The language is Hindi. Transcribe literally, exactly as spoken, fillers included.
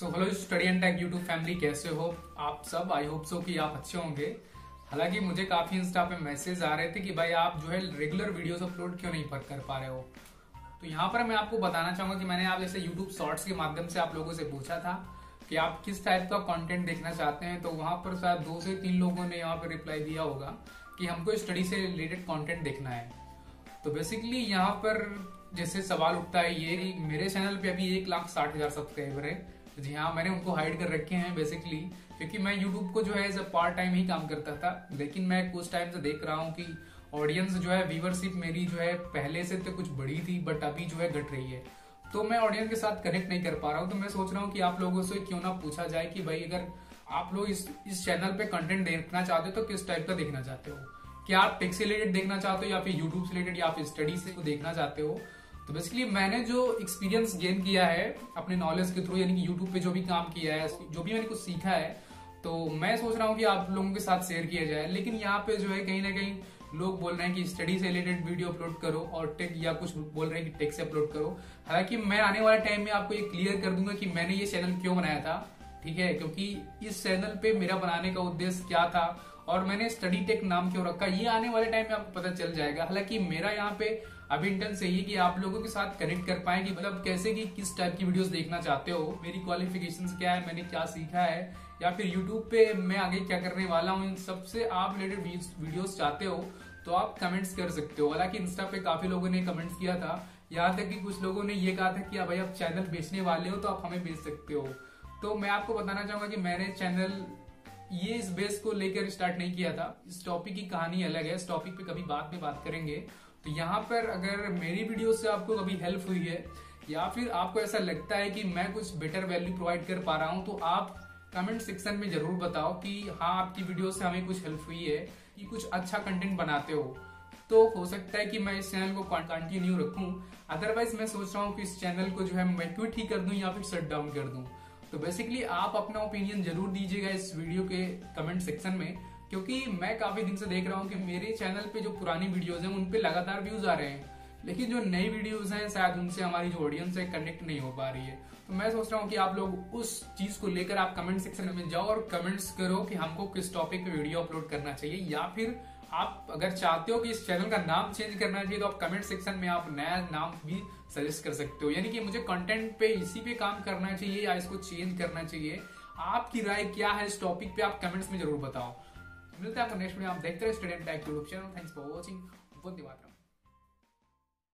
So hello study and tech YouTube family, कैसे हो आप सब। आई होप सो कि आप अच्छे होंगे। हालांकि मुझे काफी इंस्टा पे मैसेज आ रहे थे कि भाई आप जो है रेगुलर वीडियोस अपलोड क्यों नहीं कर पा रहे हो। तो यहाँ पर मैं आपको बताना चाहूंगा कि मैंने आप जैसे यूट्यूब शॉर्ट्स के माध्यम से आप लोगों से पूछा था कि आप किस टाइप का कंटेंट देखना चाहते हैं, तो वहां पर शायद दो से तीन लोगों ने यहाँ पर रिप्लाई दिया होगा कि हमको स्टडी से रिलेटेड कंटेंट देखना है। तो बेसिकली यहाँ पर जैसे सवाल उठता है ये कि मेरे चैनल पे अभी एक लाख साठ हजार सब्सक्राइबर है। जी हाँ, मैंने उनको हाइड कर रखे हैं बेसिकली, क्योंकि मैं यूट्यूब को जो है एज अ पार्ट टाइम ही काम करता था। लेकिन मैं कुछ टाइम से देख रहा हूँ कि ऑडियंस जो है, व्यूवरशिप मेरी जो है पहले से तो कुछ बड़ी थी बट अभी जो है घट रही है। तो मैं ऑडियंस के साथ कनेक्ट नहीं कर पा रहा हूँ। तो मैं सोच रहा हूँ कि आप लोगों से क्यों ना पूछा जाए कि भाई अगर आप लोग इस इस चैनल पे कंटेंट देखना चाहते हो तो किस टाइप का देखना चाहते हो। क्या आप टेक से रिलेटेड देखना चाहते हो या फिर यूट्यूब से रिलेटेड या फिर स्टडी से देखना चाहते हो। तो बेसिकली मैंने जो एक्सपीरियंस गेन किया है अपने नॉलेज के थ्रू, यानी कि यूट्यूब पे जो भी काम किया है, जो भी मैंने कुछ सीखा है, तो मैं सोच रहा हूँ कि आप लोगों के साथ शेयर किया जाए। लेकिन यहाँ पे जो है कहीं ना कहीं लोग बोल रहे हैं कि स्टडी से रिलेटेड वीडियो अपलोड करो और टेक, या कुछ बोल रहे हैं कि टेक से अपलोड करो। हालांकि मैं आने वाले टाइम में आपको ये क्लियर कर दूंगा कि मैंने ये चैनल क्यों बनाया था, ठीक है, क्योंकि इस चैनल पे मेरा बनाने का उद्देश्य क्या था और मैंने स्टडी टेक नाम क्यों रखा, ये आने वाले टाइम में आपको पता चल जाएगा। हालांकि मेरा यहाँ पे अभी इंटेंस यही है कि आप लोगों के साथ कनेक्ट कर पाए कि मतलब कैसे कि किस टाइप की वीडियोस देखना चाहते हो, मेरी क्वालिफिकेशंस क्या है, मैंने क्या सीखा है, या फिर यूट्यूब पे मैं आगे क्या करने वाला हूँ, इन सबसे आप रिलेटेड वीडियोस चाहते हो तो आप कमेंट्स कर सकते हो। हालांकि इंस्टा पे काफी लोगों ने कमेंट्स किया था, यहाँ तक कि कुछ लोगों ने ये कहा था कि भाई आप चैनल बेचने वाले हो तो आप हमें बेच सकते हो। तो मैं आपको बताना चाहूंगा कि मैंने चैनल ये इस बेस को लेकर स्टार्ट नहीं किया था। इस टॉपिक की कहानी अलग है, इस टॉपिक पे कभी बाद में बात करेंगे। तो यहाँ पर अगर मेरी वीडियो से आपको कभी हेल्प हुई है या फिर आपको ऐसा लगता है कि मैं कुछ बेटर वैल्यू प्रोवाइड कर पा रहा हूँ, तो आप कमेंट सेक्शन में जरूर बताओ कि हाँ आपकी वीडियो से हमें कुछ हेल्प हुई है, कि कुछ अच्छा कंटेंट बनाते हो। तो हो सकता है कि मैं इस चैनल को कंटिन्यू रखूं। अदरवाइज मैं सोच रहा हूँ कि इस चैनल को जो है मैं क्विट ही कर दूं या फिर शट डाउन कर दूं। तो बेसिकली आप अपना ओपिनियन जरूर दीजिएगा इस वीडियो के कमेंट सेक्शन में, क्योंकि मैं काफी दिन से देख रहा हूँ कि मेरे चैनल पे जो पुरानी वीडियोस हैं उन पे लगातार व्यूज आ रहे हैं, लेकिन जो नई वीडियोस हैं शायद उनसे हमारी जो ऑडियंस है कनेक्ट नहीं हो पा रही है। तो मैं सोच रहा हूँ कि आप लोग उस चीज को लेकर आप कमेंट सेक्शन में जाओ और कमेंट्स करो कि हमको किस टॉपिक पे वीडियो अपलोड करना चाहिए, या फिर आप अगर चाहते हो कि इस चैनल का नाम चेंज करना चाहिए तो आप कमेंट सेक्शन में आप नया नाम भी सजेस्ट कर सकते हो। यानी कि मुझे कंटेंट पे इसी पे काम करना चाहिए या इसको चेंज करना चाहिए, आपकी राय क्या है इस टॉपिक पे, आप कमेंट्स में जरूर बताओ। मिलते हैं आपको नेक्स्ट वीडियो। आप देखते रहे study and tech YouTube channel. Thanks for watching. Vande Mataram.